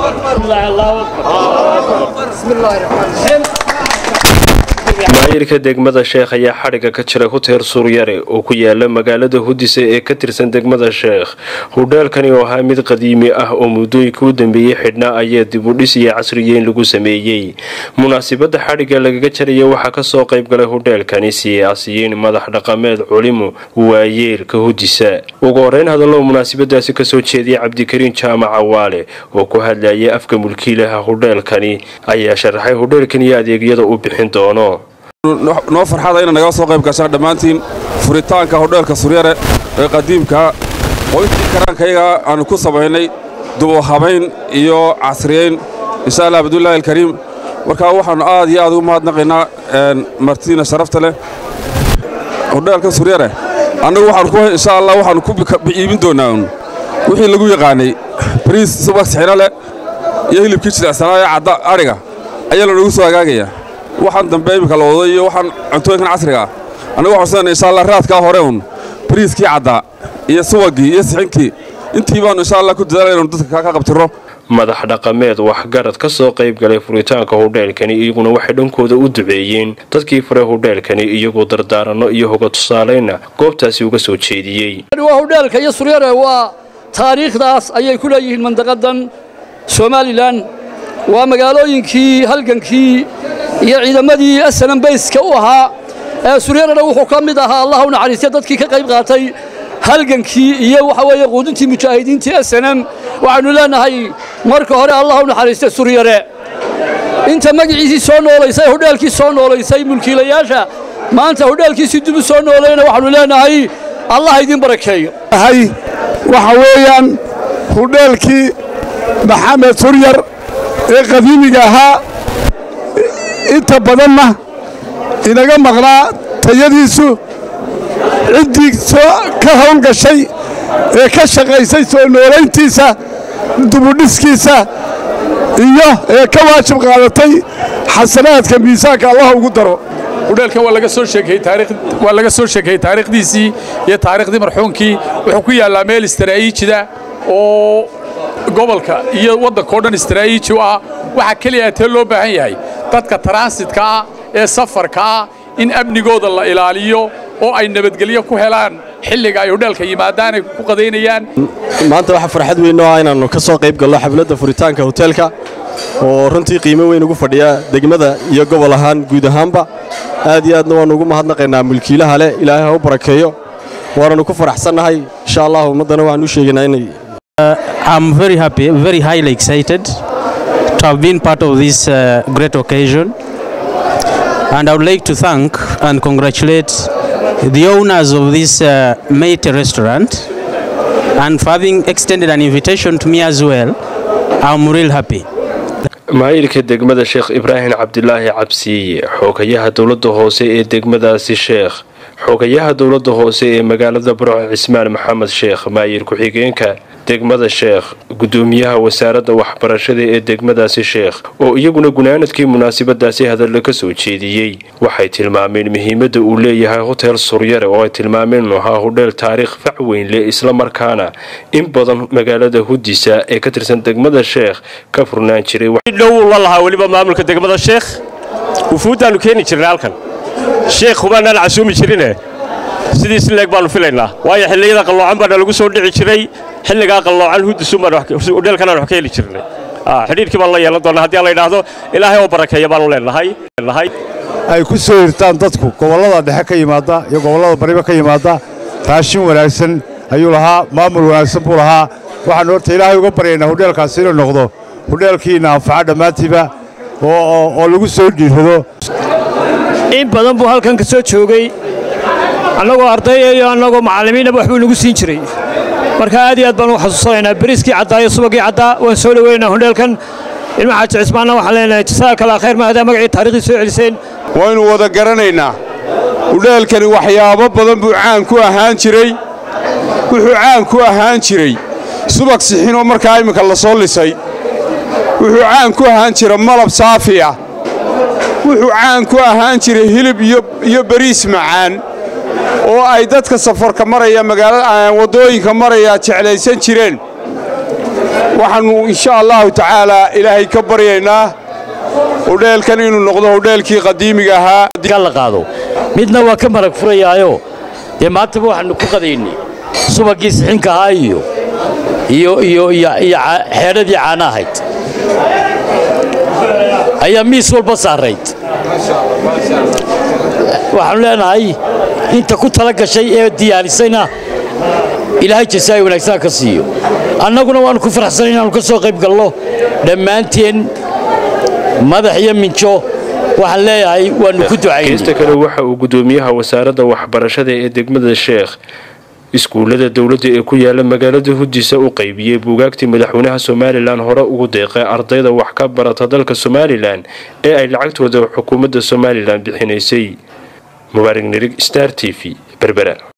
بسم الله الرحمن الرحيم maayirka degmada Sheekh ayaa xariga ka jira hotel Suuryare oo ku yaala magaalada Hudise ee ka tirsan degmada Sheekh. Hotelkani oo ahaa mid qadiimi ah oo muddooyinkii u dambeeyay xidhnaa ayaa dib u dhis iyo casriyeyn lagu sameeyay. Munaasabadda xariga lagaga jarayay waxaa ka soo qayb galay hotelkani siyaasiyiin madax dhaqameed culimo waayeelka Hudise. Ugu horeyn hadallo munaasabadaasi ka soo jeediyay Cabdikariin Jaamac Awaale oo ku hadlayay afka mulkiilaha hotelkani ayaa sharaxay hotelkani iyo adeegyada uu bixin doono. noo farxada inaan naga soo qayb gashaan dhammaantiin furitaanka hoteelka Suuryare ee qadiimka oo intii karaankayaga aan ku sameynay dubo habayn iyo casriyeyn insha Allah Abdullaahi Alkariim marka waxaan aad iyo aad ugu mahadnaqaynaa martiina sharafta leh hoteelka Suuryare anagu waxaan ku insha Allah waxaan ku iibin doonaa wixii lagu yaqaanay bariis subag saxina leh iyo hilibkii jilicsanaa cadda ariga ayaa lagu soo hagaagaya waxaan dambe imika la wado iyo waxaan cuntooyinkan casriga anagu waxaan soo insha Allah raadka hore bariiskii cadda iyo subagii iyo sixinki intii baan insha Allah ku dadaalayno dadka ka qabtiro madax dhaqameed wax garad ka soo qayb galay furitaanka hoteelkani iyaguna waxay dhankooda u duceeyeen dadkii furay hoteelkani iyagoo dardaarano iyo hoga tusaaleyna goobtaasi uga soo jeediyay hoteelka iyo Suuryare waa taariikhdaas ayay ku leeyihiin mandaqadan Somaliland waa magaalooyinkii halgankii iyo ciidamadii aslan bayska u ahaa Suuryarena wuxuu ka mid ahaa Allah u naxariisto dadkii ka qayb qaatay halgankii iyo waxa weeye quudintii mujaahidiintii aslan waxaanu leenahay marka hore Allah u naxariisto Suuryare inta magaciisii soo nooleysay hoteelkii soo nooleysay mulkiilayaasha maanta hoteelkiisii dib u soo nooleeyna waxaanu leenahay Allah idin barakeeyo waxa weeyaan hoteelkii Maxamed Suuryar ee qadiimiga ahaa inta badanna inaga maqnaa tayadiisu ciddii ka hawlgashay ee ka shaqaysay soo nooleyntiisa dubudhiskiisa iyo ee ka waajib qaadatay xasanaadka miisaanka Allah ugu daro hoteelkan waa laga soo sheekay taariikhdiisii iyo taariikhdii marxuumkii wuxuu ku yaalaa meel istaraatiiji ah oo gobolka iyo waddanka oo dhan istaraatiiji ah waxa kaliya ee loo baahan yahay dadka transitka ah ee safarka ah in amnigooda la ilaaliyo oo ay nabadgelyo ku helaan xilliga ay hoteelka yimaadaan ay ku qadeynayaan maanta waxa farxad weyn oo aynaanu ka soo qayb galno xafladda furitaanka hoteelka oo runtii qiimo weyn ugu fadhiya degmada iyo gobol ahaan guud ahaanba aad iyo aadna waan ugu mahadnaqaynaa mulkiilaha leh ilaahay ha u barakeeyo waanu ku faraxsanahay insha Allah ummadana waxaan u sheegaynaa inay I'm very happy, very highly excited to have been part of this great occasion. And I would like to thank and congratulate the owners of this Meite restaurant and for having extended an invitation to me as well. I'm real happy. maayirka degmada Sheekh Ibrahim Cabdillaahi Cabsiye xogayaha dawladda hoose ee degmadaasi Sheekh xogayaha dawladda hoose ee magaalada Burco Cismaan Maxamed Sheekh maayir ku xigeenka degmada Sheekh gudoomiyaha wasaaradda waxbarashada ee degmadaasi Sheekh oo iyaguna gunaanadkii munaasabadaasi hadal ka soo jeediyay waxay tilmaameen muhiimadda uu leeyahay hotel Suuryare oo ay tilmaameen nooha hotel taariikh fac weyn leh isla markaana in badan magaalada Hudise ee ka tirsan degmada Sheekh ka furnaan jiray dhow wallahi waliba maamulka degmada Sheekh wufuudanu keeni jirnay halkan Sheekh hubaana la casuumi jirnay sidii si leeg baanu filaynaa waayo xilliyada qaloocan baa lagu soo dhici jiray xilliga qaloocan Hudise hoteelkan wax ka heli jirnay xiriirkii baa la yeelan doonaa haddii la yiraahdo ilaahay oo barakeeyo baan leenahay ay ku soo hirtaan dadku gobolada dhexe ka yimaada iyo gobolada bariba ka yimaada raashin wanaagsan ayuu lahaa maamul wanaagsan buu lahaa waxaan horta ilaahay uga baryaynaa hoteelkaas inuu noqdo hoteelkiina anfaca dhammaantiiba oo lagu soo dhiirado in badan buu halkan ka soo joogay annagoo arday iyo annagoo macallimiinaba waxbuu nagu siin jiray marka aad iyo aad baan u xasuusanaynaa bariiskii caddaa iyo subagii caddaa waan soo dhaweynaa hoteelkan ilmaha Xaaji Cismaanna waxaan leenahay jazaaka Allah khayr maadaama magacii taariikhii soo celiseen waynu wada garanaynaa hoteelkani waxyaabo badan buu caan ku ahaan jiray wuxuu caan ku ahaan jiray subag sixin oo markaa imika la soo lisay wuxuu caan ku ahaan jiray malab saafi ah wuxuu caan ku ahaan jiray hilib iyo bariis macaan oo ay dadka safarka maraya magaalada wadooyinka maraya jeclaysan jireen waxaannu insha allahu tacaalaa ilaahay ka baryaynaa hodheelkan inuu noqdo hodheelkii qadiimiga ahaa la qaado midna waa ka marag furayaayo dee maantaba waxaannu ku qadaynay subagii sixinka ahaa iyo xeedhadii caana ahayd ayaa miis walba saarayd waxaannu leenahay inta ku tala gashay ee diyaarisayna ilaahay jasaa'i wanaagsan ka siiyo annaguna waannu ku faraxsanay inaannu ka soo qayb galno dhammaanteen madax iyo minjo waxaan leeyahay waannu ku ducaynay kasta kale waxa uu gudoomiyaha wasaaradda waxbarashada ee degmada sheekh iskuullada dawladda ee ku yaala magaalada Hudisa u qaybiyay buugaagtii madaxweynaha Soomaaliland hore ugu deeqay ardayda wax ka barata dalka Soomaaliland ee ay lacagtooda xukuumadda Soomaaliland bixinaysay. Mubaarak Nirig, Star TV, Berbera.